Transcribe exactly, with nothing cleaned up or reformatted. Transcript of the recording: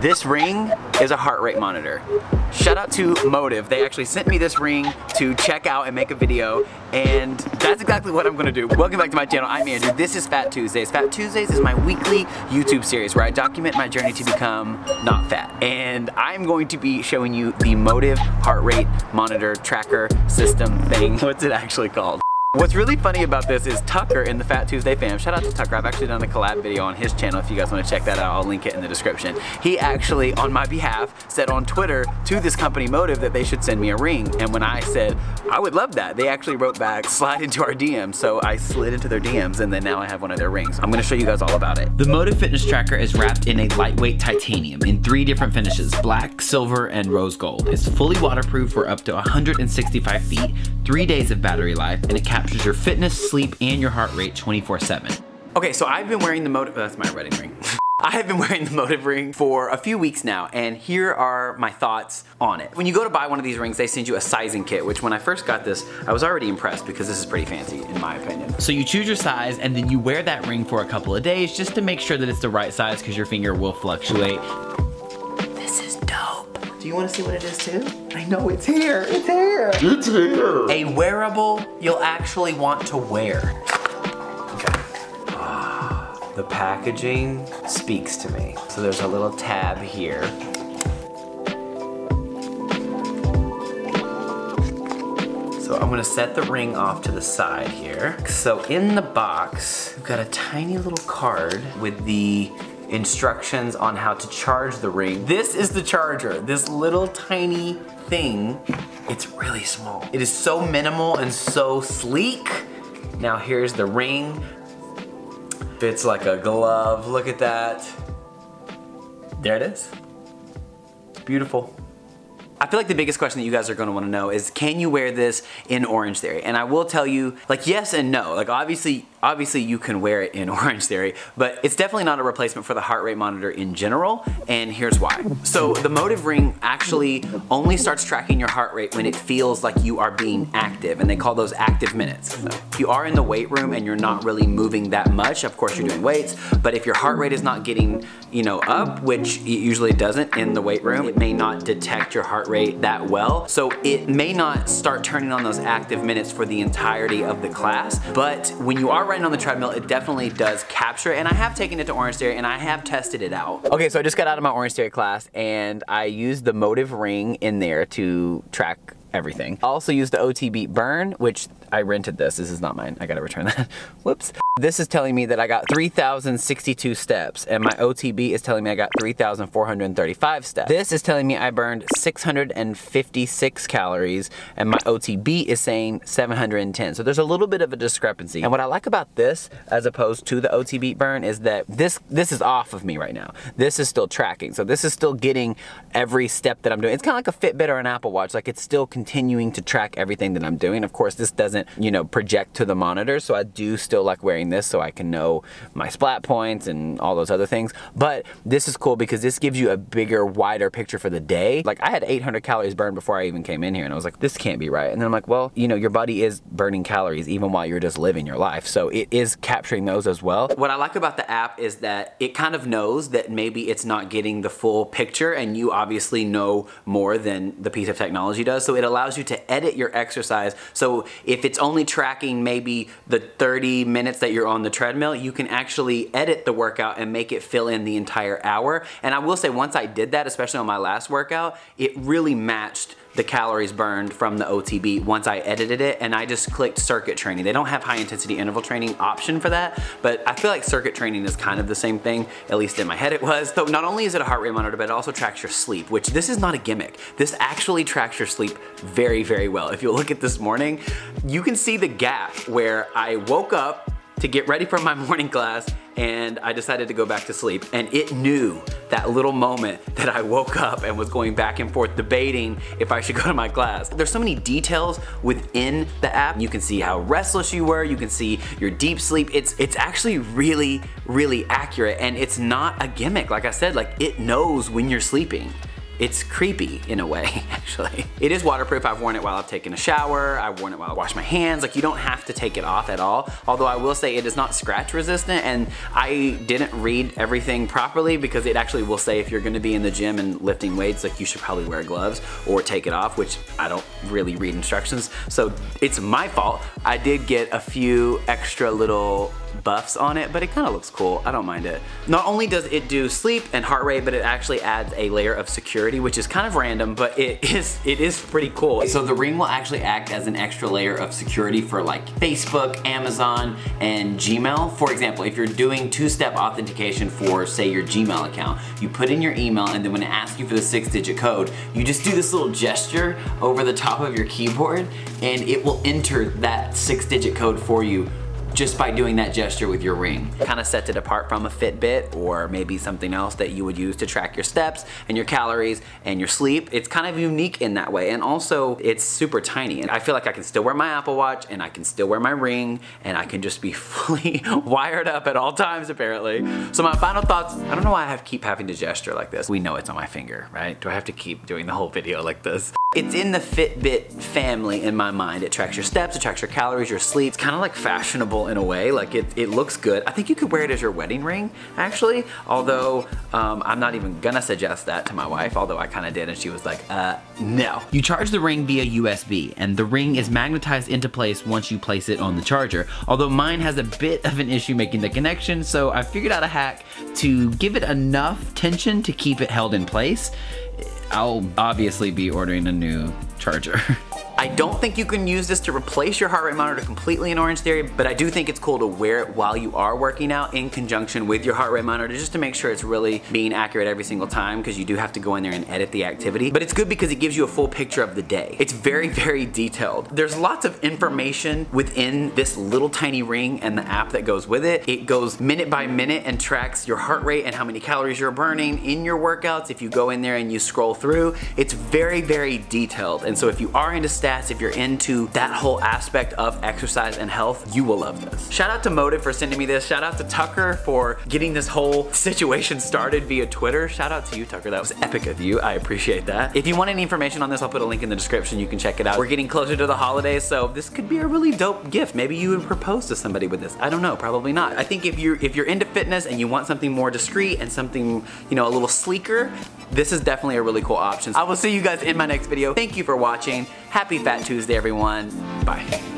This ring is a heart rate monitor. Shout out to Motive. They actually sent me this ring to check out and make a video, and that's exactly what I'm gonna do. Welcome back to my channel. I'm Andrew. This is Fat Tuesdays. Fat Tuesdays is my weekly YouTube series where I document my journey to become not fat. And I'm going to be showing you the Motive heart rate monitor tracker system thing. What's it actually called? What's really funny about this is Tucker in the Fat Tuesday fam, shout out to Tucker, I've actually done a collab video on his channel. If you guys want to check that out, I'll link it in the description. He actually, on my behalf, said on Twitter to this company Motive that they should send me a ring. And when I said, I would love that, they actually wrote back, slide into our D Ms. So I slid into their D Ms and then now I have one of their rings. I'm gonna show you guys all about it. The Motive fitness tracker is wrapped in a lightweight titanium in three different finishes, black, silver, and rose gold. It's fully waterproof for up to one hundred sixty-five feet, three days of battery life, and it captures your fitness, sleep, and your heart rate twenty-four seven. Okay, so I've been wearing the Motive, oh, that's my wedding ring. I have been wearing the Motive ring for a few weeks now, and here are my thoughts on it. When you go to buy one of these rings, they send you a sizing kit, which when I first got this, I was already impressed because this is pretty fancy, in my opinion. So you choose your size, and then you wear that ring for a couple of days just to make sure that it's the right size because your finger will fluctuate. This is dope. Do you want to see what it is too? I know it's here, it's here. It's here. A wearable you'll actually want to wear. The packaging speaks to me. So there's a little tab here. So I'm gonna set the ring off to the side here. So in the box, we've got a tiny little card with the instructions on how to charge the ring. This is the charger, this little tiny thing. It's really small. It is so minimal and so sleek. Now here's the ring. Fits like a glove, look at that. There it is. It's beautiful. I feel like the biggest question that you guys are gonna wanna know is, can you wear this in Orange Theory? And I will tell you, like, yes and no. Like, obviously, obviously you can wear it in Orange Theory, but it's definitely not a replacement for the heart rate monitor in general, and here's why. So the Motive ring actually only starts tracking your heart rate when it feels like you are being active, and they call those active minutes. So if you are in the weight room and you're not really moving that much, of course you're doing weights, but if your heart rate is not getting, you know, up, which it usually doesn't in the weight room, it may not detect your heart rate that well. So it may not start turning on those active minutes for the entirety of the class, but when you are riding on the treadmill, it definitely does capture it. And I have taken it to Orange Theory and I have tested it out. Okay, so I just got out of my Orange Theory class and I used the Motive ring in there to track everything. I also used the O T Beat Burn, which I rented this. This is not mine. I gotta return that. Whoops. This is telling me that I got three thousand sixty-two steps, and my O T B is telling me I got three thousand four hundred thirty-five steps. This is telling me I burned six hundred fifty-six calories, and my O T B is saying seven hundred ten. So there's a little bit of a discrepancy. And what I like about this, as opposed to the O T Beat Burn, is that this this is off of me right now. This is still tracking. So this is still getting every step that I'm doing. It's kind of like a Fitbit or an Apple Watch. Like, it's still continuing to track everything that I'm doing. Of course, this doesn't, you know, project to the monitor, so I do still like wearing this so I can know my splat points and all those other things. But this is cool because this gives you a bigger, wider picture for the day. Like, I had eight hundred calories burned before I even came in here, and I was like, this can't be right. And then I'm like, well, you know, your body is burning calories even while you're just living your life. So it is capturing those as well. What I like about the app is that it kind of knows that maybe it's not getting the full picture, and you obviously know more than the piece of technology does. So it allows you to edit your exercise. So if it's only tracking maybe the thirty minutes that you're on the treadmill, you can actually edit the workout and make it fill in the entire hour. And I will say, once I did that, especially on my last workout, it really matched the calories burned from the O T B once I edited it, and I just clicked circuit training. They don't have high intensity interval training option for that, but I feel like circuit training is kind of the same thing, at least in my head it was. So not only is it a heart rate monitor, but it also tracks your sleep, which this is not a gimmick. This actually tracks your sleep very, very well. If you look at this morning, you can see the gap where I woke up to get ready for my morning class and I decided to go back to sleep, and it knew that little moment that I woke up and was going back and forth debating if I should go to my class. There's so many details within the app. You can see how restless you were, you can see your deep sleep. It's it's actually really, really accurate, and it's not a gimmick. Like I said, like, it knows when you're sleeping. it's creepy in a way, actually. It is waterproof. I've worn it while I've taken a shower. I've worn it while I wash my hands. Like, you don't have to take it off at all. Although I will say it is not scratch resistant, and I didn't read everything properly because it actually will say if you're gonna be in the gym and lifting weights, like, you should probably wear gloves or take it off, which I don't really read instructions. So it's my fault. I did get a few extra little buffs on it, but it kind of looks cool. I don't mind it. Not only does it do sleep and heart rate, but it actually adds a layer of security, which is kind of random, but it is it is pretty cool. So the ring will actually act as an extra layer of security for like Facebook, Amazon, and Gmail. For example, if you're doing two-step authentication for, say, your Gmail account, you put in your email, and then when it asks you for the six-digit code, you just do this little gesture over the top of your keyboard, and it will enter that six-digit code for you just by doing that gesture with your ring. Kind of sets it apart from a Fitbit or maybe something else that you would use to track your steps and your calories and your sleep. It's kind of unique in that way, and also it's super tiny. And I feel like I can still wear my Apple Watch, and I can still wear my ring, and I can just be fully wired up at all times, apparently. So my final thoughts, I don't know why I have keep having to gesture like this. We know it's on my finger, right? Do I have to keep doing the whole video like this? It's in the Fitbit family in my mind. It tracks your steps, it tracks your calories, your sleep. It's kind of like fashionable in a way. Like, it, it looks good. I think you could wear it as your wedding ring, actually. Although, um, I'm not even gonna suggest that to my wife, although I kind of did, and she was like, uh, no. You charge the ring via U S B, and the ring is magnetized into place once you place it on the charger. Although mine has a bit of an issue making the connection, so I figured out a hack to give it enough tension to keep it held in place. I'll obviously be ordering a new charger. I don't think you can use this to replace your heart rate monitor completely in Orange Theory, but I do think it's cool to wear it while you are working out in conjunction with your heart rate monitor, just to make sure it's really being accurate every single time, because you do have to go in there and edit the activity. But it's good because it gives you a full picture of the day. It's very, very detailed. There's lots of information within this little tiny ring and the app that goes with it. It goes minute by minute and tracks your heart rate and how many calories you're burning in your workouts. If you go in there and you scroll through, it's very, very detailed. And so if you are into stats, if you're into that whole aspect of exercise and health, you will love this. Shout out to Motive for sending me this. Shout out to Tucker for getting this whole situation started via Twitter. Shout out to you, Tucker. That was epic of you. I appreciate that. If you want any information on this, I'll put a link in the description. You can check it out. We're getting closer to the holidays, so this could be a really dope gift. Maybe you would propose to somebody with this. I don't know, probably not. I think if you're if you're into fitness and you want something more discreet and something, you know, a little sleeker, this is definitely a really cool option. I will see you guys in my next video. Thank you for watching. Happy Fat Tuesday, everyone. Bye.